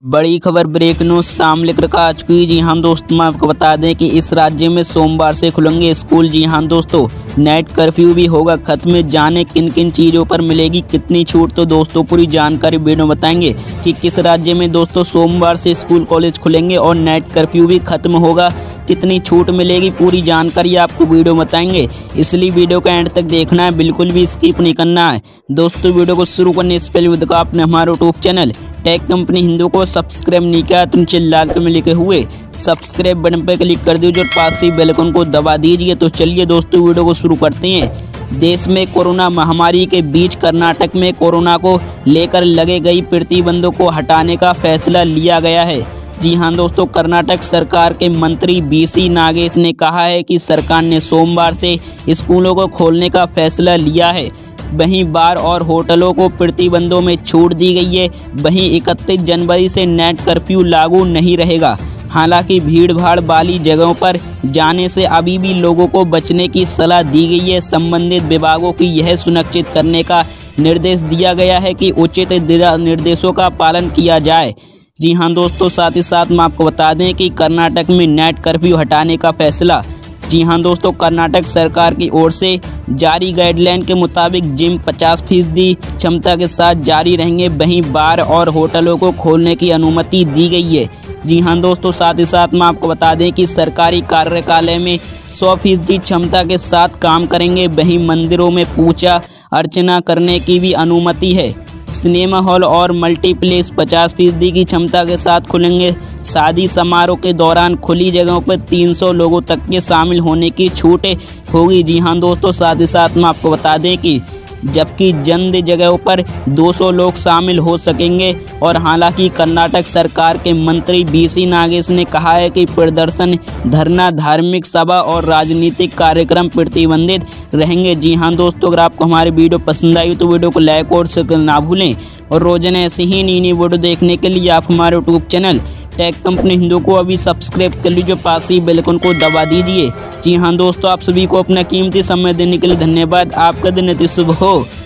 बड़ी खबर break news सामने लेकर आ चुकी है। जी हाँ दोस्तों, मैं आपको बता दें कि इस राज्य में सोमवार से खुलेंगे स्कूल। जी हाँ दोस्तों, नाइट कर्फ्यू भी होगा खत्म। जाने किन किन चीज़ों पर मिलेगी कितनी छूट, तो दोस्तों पूरी जानकारी वीडियो में बताएंगे कि किस राज्य में दोस्तों सोमवार से स्कूल कॉलेज खुलेंगे और नाइट कर्फ्यू भी खत्म होगा, कितनी छूट मिलेगी, पूरी जानकारी आपको वीडियो में बताएंगे। इसलिए वीडियो का एंड तक देखना है, बिल्कुल भी स्किप नहीं करना है। दोस्तों वीडियो को शुरू करने से पहले आपने हमारे YouTube channel tech company Hindu को सब्सक्राइब नहीं किया तो नीचे लाल कलर में लिखे हुए सब्सक्राइब बटन पर क्लिक कर दीजिए और पास ही बेल आइकन को दबा दीजिए। तो चलिए दोस्तों वीडियो को शुरू करते हैं। देश में कोरोना महामारी के बीच कर्नाटक में कोरोना को लेकर लगे गई प्रतिबंधों को हटाने का फैसला लिया गया है। जी हाँ दोस्तों, कर्नाटक सरकार के मंत्री बीसी नागेश ने कहा है कि सरकार ने सोमवार से स्कूलों को खोलने का फैसला लिया है। वहीं बार और होटलों को प्रतिबंधों में छूट दी गई है। वहीं 31 जनवरी से नाइट कर्फ्यू लागू नहीं रहेगा। हालांकि भीड़ भाड़ वाली जगहों पर जाने से अभी भी लोगों को बचने की सलाह दी गई है। संबंधित विभागों की यह सुनिश्चित करने का निर्देश दिया गया है कि उचित निर्देशों का पालन किया जाए। जी हाँ दोस्तों, साथ ही साथ मैं आपको बता दें कि कर्नाटक में नाइट कर्फ्यू हटाने का फैसला। जी हाँ दोस्तों, कर्नाटक सरकार की ओर से जारी गाइडलाइन के मुताबिक जिम 50% क्षमता के साथ जारी रहेंगे। वहीं बार और होटलों को खोलने की अनुमति दी गई है। जी हाँ दोस्तों, साथ ही साथ मैं आपको बता दें कि सरकारी कार्यालय में 100% क्षमता के साथ काम करेंगे। वहीं मंदिरों में पूजा अर्चना करने की भी अनुमति है। सिनेमा हॉल और मल्टीप्लेक्स 50% की क्षमता के साथ खुलेंगे। शादी समारोह के दौरान खुली जगहों पर 300 लोगों तक के शामिल होने की छूट होगी। जी हाँ दोस्तों, साथ ही साथ मैं आपको बता दें कि जबकि जंद जगहों पर 200 लोग शामिल हो सकेंगे। और हालांकि कर्नाटक सरकार के मंत्री बीसी नागेश ने कहा है कि प्रदर्शन, धरना, धार्मिक सभा और राजनीतिक कार्यक्रम प्रतिबंधित रहेंगे। जी हाँ दोस्तों, अगर आपको हमारी वीडियो पसंद आई तो वीडियो को लाइक और शेयर ना भूलें। और रोजाना ऐसे ही नई वीडियो देखने के लिए आप हमारे YouTube channel tech company Hindu को अभी सब्सक्राइब कर लीजिए, पास ही बेल आइकन को दबा दीजिए। जी हाँ दोस्तों, आप सभी को अपना कीमती समय देने के लिए धन्यवाद। आपका दिन अति शुभ हो।